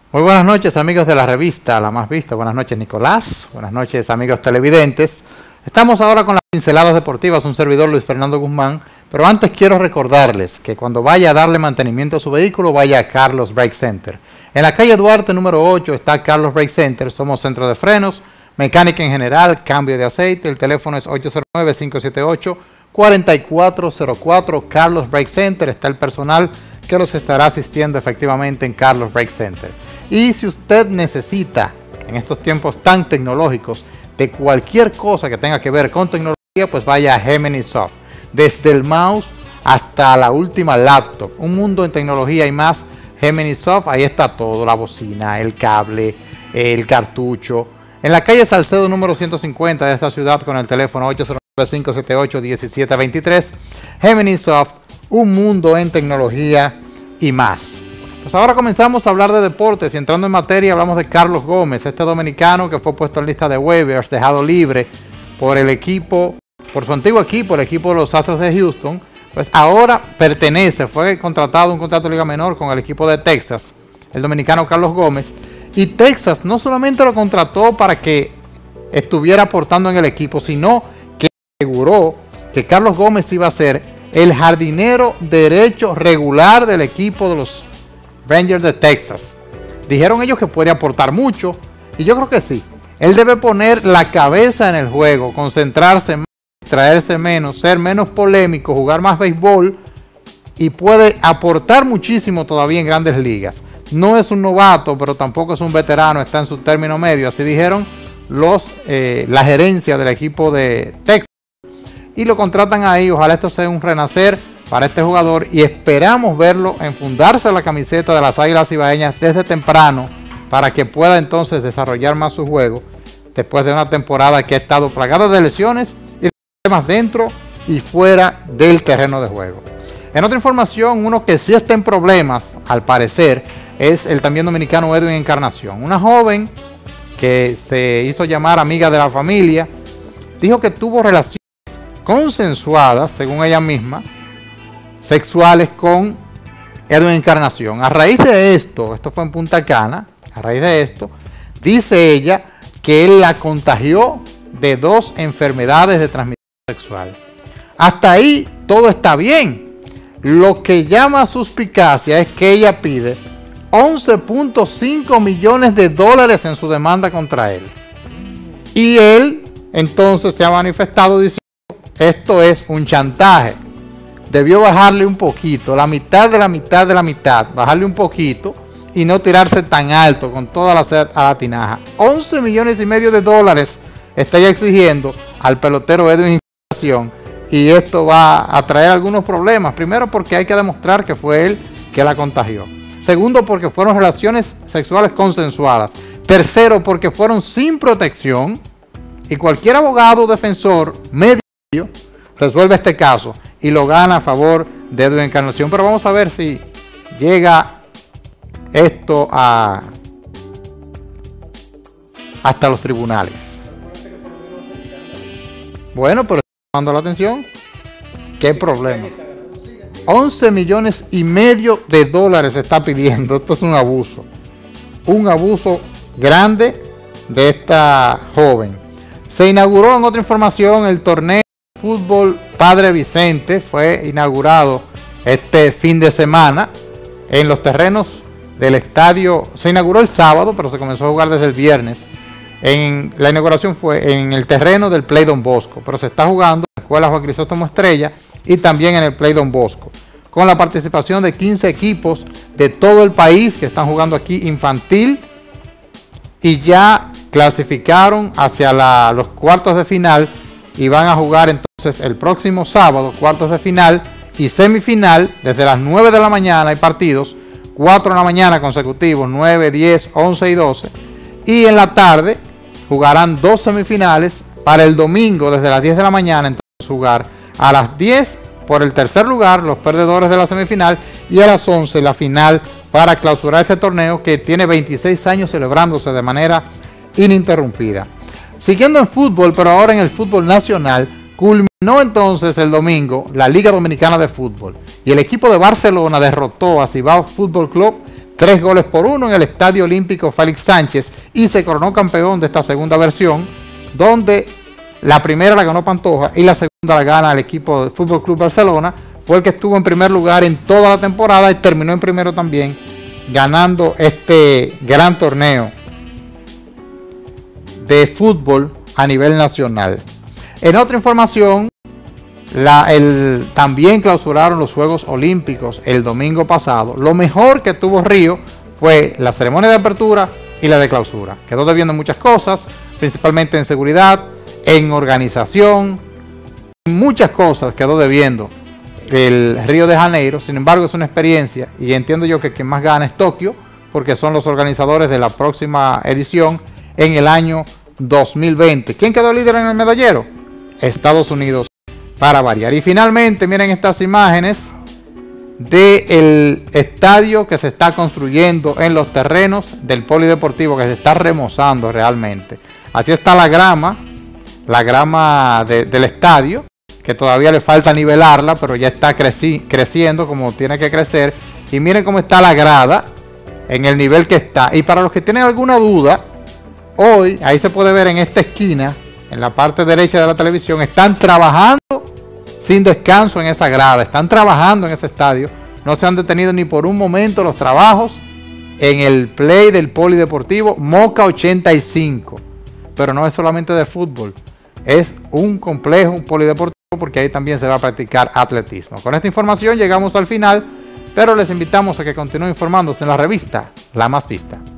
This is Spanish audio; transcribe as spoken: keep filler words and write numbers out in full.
Muy buenas noches, amigos de la revista La Más Vista. Buenas noches, Nicolás. Buenas noches, amigos televidentes. Estamos ahora con las pinceladas deportivas, un servidor, Luis Fernando Guzmán. Pero antes quiero recordarles que cuando vaya a darle mantenimiento a su vehículo, vaya a Carlos Brake Center. En la calle Duarte número ocho está Carlos Brake Center. Somos centro de frenos, mecánica en general, cambio de aceite. El teléfono es ocho cero nueve, cinco siete ocho, cuatro cuatro cero cuatro. Carlos Brake Center. Está el personal que los estará asistiendo efectivamente en Carlos Brake Center. Y si usted necesita, en estos tiempos tan tecnológicos, de cualquier cosa que tenga que ver con tecnología, pues vaya a Gemini Soft. Desde el mouse hasta la última laptop, un mundo en tecnología y más. Gemini Soft, ahí está todo, la bocina, el cable, el cartucho. En la calle Salcedo número ciento cincuenta de esta ciudad, con el teléfono ocho cero nueve, cinco siete ocho, uno siete dos tres. Gemini Soft, un mundo en tecnología y más. Pues ahora comenzamos a hablar de deportes y entrando en materia hablamos de Carlos Gómez, este dominicano que fue puesto en lista de waivers, dejado libre por el equipo, por su antiguo equipo, el equipo de los Astros de Houston. Pues ahora pertenece, fue contratado un contrato de liga menor con el equipo de Texas, el dominicano Carlos Gómez, y Texas no solamente lo contrató para que estuviera aportando en el equipo, sino que aseguró que Carlos Gómez iba a ser el jardinero derecho regular del equipo de los Rangers de Texas. Dijeron ellos que puede aportar mucho, y yo creo que sí. Él debe poner la cabeza en el juego, concentrarse más, distraerse menos, ser menos polémico, jugar más béisbol, y puede aportar muchísimo todavía en grandes ligas. No es un novato, pero tampoco es un veterano, está en su término medio, así dijeron los eh, la gerencia del equipo de Texas, y lo contratan ahí. Ojalá esto sea un renacer para este jugador y esperamos verlo enfundarse la camiseta de las Águilas Ibaeñas desde temprano para que pueda entonces desarrollar más su juego después de una temporada que ha estado plagada de lesiones y problemas dentro y fuera del terreno de juego. En otra información, uno que sí está en problemas, al parecer, es el también dominicano Edwin Encarnación. Una joven que se hizo llamar amiga de la familia, dijo que tuvo relaciones consensuadas, según ella misma, sexuales con Edwin Encarnación. A raíz de esto, esto fue en Punta Cana, a raíz de esto, dice ella que él la contagió de dos enfermedades de transmisión sexual. Hasta ahí todo está bien. Lo que llama suspicacia es que ella pide once punto cinco millones de dólares en su demanda contra él. Y él entonces se ha manifestado diciendo, esto es un chantaje. Debió bajarle un poquito, la mitad de la mitad de la mitad, bajarle un poquito y no tirarse tan alto con toda la, a la tinaja. once millones y medio de dólares está ya exigiendo al pelotero Edwin Encarnación, y esto va a traer algunos problemas. Primero, porque hay que demostrar que fue él que la contagió. Segundo, porque fueron relaciones sexuales consensuadas. Tercero, porque fueron sin protección, y cualquier abogado o defensor medio resuelve este caso y lo gana a favor de Edwin Encarnación. Pero vamos a ver si llega esto a hasta los tribunales. Bueno, pero está llamando la atención. ¿Qué problema? once millones y medio de dólares se está pidiendo. Esto es un abuso. Un abuso grande de esta joven. Se inauguró, en otra información, el torneo de fútbol Padre Vicente. Fue inaugurado este fin de semana en los terrenos del estadio. Se inauguró el sábado, pero se comenzó a jugar desde el viernes. En, la inauguración fue en el terreno del Play Don Bosco, pero se está jugando en la Escuela Juan Crisóstomo Estrella y también en el Play Don Bosco, con la participación de quince equipos de todo el país que están jugando aquí infantil, y ya clasificaron hacia la, los cuartos de final, y van a jugar entonces el próximo sábado cuartos de final y semifinal. Desde las nueve de la mañana hay partidos, cuatro de la mañana consecutivos, nueve, diez, once y doce, y en la tarde jugarán dos semifinales para el domingo desde las diez de la mañana. Entonces jugar a las diez por el tercer lugar, los perdedores de la semifinal, y a las once la final para clausurar este torneo que tiene veintiséis años celebrándose de manera ininterrumpida. Siguiendo en fútbol, pero ahora en el fútbol nacional, culminó entonces el domingo la Liga Dominicana de Fútbol, y el equipo de Barcelona derrotó a Cibao Fútbol Club tres goles por uno en el Estadio Olímpico Félix Sánchez y se coronó campeón de esta segunda versión, donde la primera la ganó Pantoja y la segunda la gana el equipo de Fútbol Club Barcelona. Fue el que estuvo en primer lugar en toda la temporada y terminó en primero también, ganando este gran torneo de fútbol a nivel nacional. En otra información, la, el, también clausuraron los Juegos Olímpicos el domingo pasado. Lo mejor que tuvo Río fue la ceremonia de apertura y la de clausura. Quedó debiendo muchas cosas, principalmente en seguridad, en organización, muchas cosas quedó debiendo el Río de Janeiro. Sin embargo, es una experiencia y entiendo yo que quien más gana es Tokio, porque son los organizadores de la próxima edición en el año dos mil veinte. ¿Quién quedó líder en el medallero? Estados Unidos, para variar. Y finalmente, miren estas imágenes del estadio que se está construyendo en los terrenos del polideportivo, que se está remozando realmente. Así está la grama, la grama de, del estadio, que todavía le falta nivelarla, pero ya está creci creciendo como tiene que crecer. Y miren cómo está la grada en el nivel que está. Y para los que tienen alguna duda, hoy, ahí se puede ver en esta esquina, en la parte derecha de la televisión, están trabajando sin descanso en esa grada, están trabajando en ese estadio. No se han detenido ni por un momento los trabajos en el play del polideportivo Moca ochenta y cinco. Pero no es solamente de fútbol, es un complejo, un polideportivo, porque ahí también se va a practicar atletismo. Con esta información llegamos al final, pero les invitamos a que continúen informándose en la revista La Más Vista.